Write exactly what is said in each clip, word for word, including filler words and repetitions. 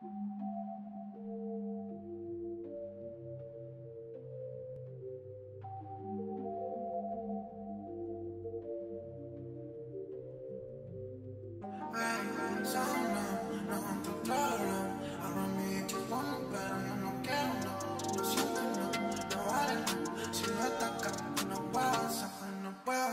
Ey, son no, no controlo. Ahora mi equipo no, pero yo no quiero, no. Lo siento, no, no vale, no. Si no está acá, no puedo avanzar, no puedo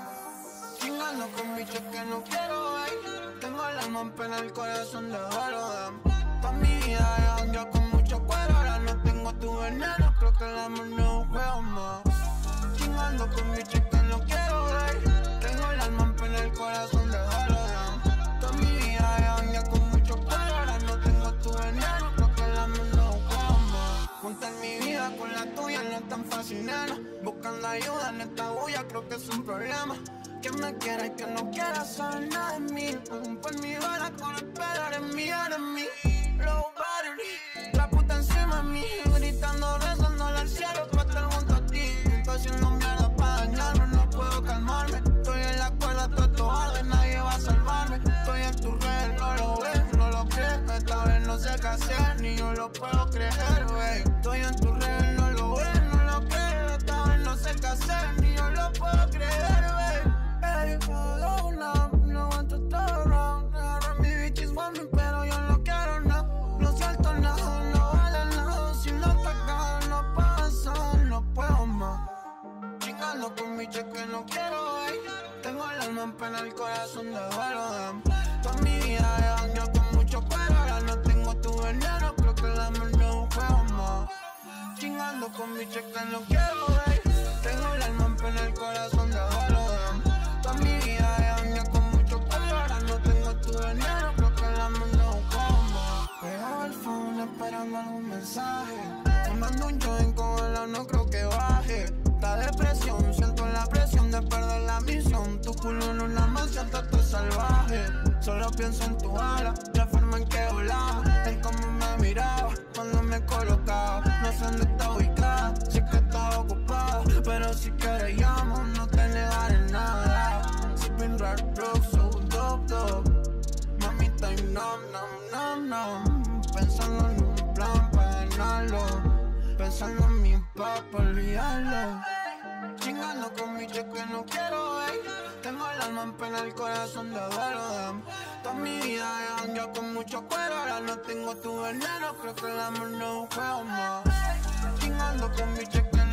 más. Chingando con bichos que no quiero, ey. Tengo el alma en pena, el corazón de oro, dame. Toda mi vida he jangueado con mucho cuero. Ahora no tengo tu veneno, creo que el amor no es un juego más. Chingando con bichos que no quiero, ey. Tengo el alma en pena, el corazón de oro, dame. Toda mi vida he jangueado con mucho cuero. Ahora no tengo tu veneno, creo que el amor no es un juego más. Juntar mi vida con la tuya no es tan fácil, nena. Buscando ayuda en esta bulla, creo que es un problema. Que me quiera y que no quiera saber nada de mí. Por mi bala con esperar en mí, eres mí. Low battery, la puta encima de mí. Gritando, rezándole al cielo para estar junto a ti. Estoy haciendo mierda para dañarme, no puedo calmarme. Estoy en la escuela, todo esto arde, nadie va a salvarme. Estoy en tu red, no lo ves, no lo crees. Esta vez no sé qué hacer, ni yo lo puedo creer, wey. Estoy en tu red, no lo ves, no lo crees. Esta vez no sé qué hacer, ni yo lo puedo creer, wey. Ey, follow now, no aguanto todo round. Ahora mi bitches want me, pero yo no quiero nada. No suelto nada, no vale nada. Si no te acabo, no pasa, no puedo más. Chingando con bichos que no quiero, ey. Tengo el alma en pena, el corazón de oro, dame. Toda mi vida he jangueado con mucho cuero. Ahora no tengo tu veneno, creo que el amor no es un juego más. Chingando con bichos que no quiero, ey. Tengo el alma en pena, el corazón de oro, dame. Toda mi vida he jangueado con mucho cuero. Ahora no tengo tu veneno, creo que el amor no es un juego más. Pegado al phone esperando algún mensaje. Fumando un joint con el no creo que baje. La depresión, siento la presión de perder la misión. Tu culo en una mansión, todo salvaje. Solo pienso en tu ala, la forma en que volaba, en cómo me miraba cuando me colocaba. No sé dónde está ubicada, sé que estaba ocupada, pero si quieres llamo, no te negaré nada. Sipping red rock, so dope, dope. Mami, estoy numb, numb, numb, numb. Pensando en un plan para ganarlo, pensando en mi papá para olvidarlo. Chingando con bichos que no quiero, ey. Tengo el alma en pena, el corazón de oro, dame. Toda mi vida he jangueado con mucho cuero. Ahora no tengo tu veneno, creo que el amor no es un juego más. Chingando con bichos que